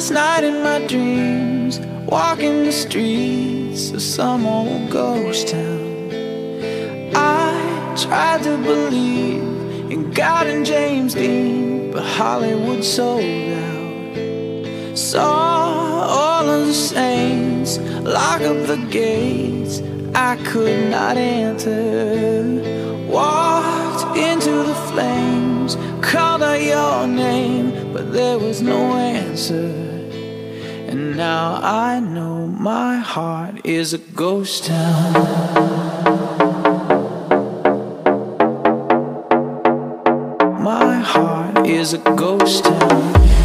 Last night in my dreams, walking the streets of some old ghost town, I tried to believe in God and James Dean, but Hollywood sold out. Saw all of the saints lock up the gates I could not enter. Walked into the flames, called out your name, but there was no answer. And now I know my heart is a ghost town. My heart is a ghost town.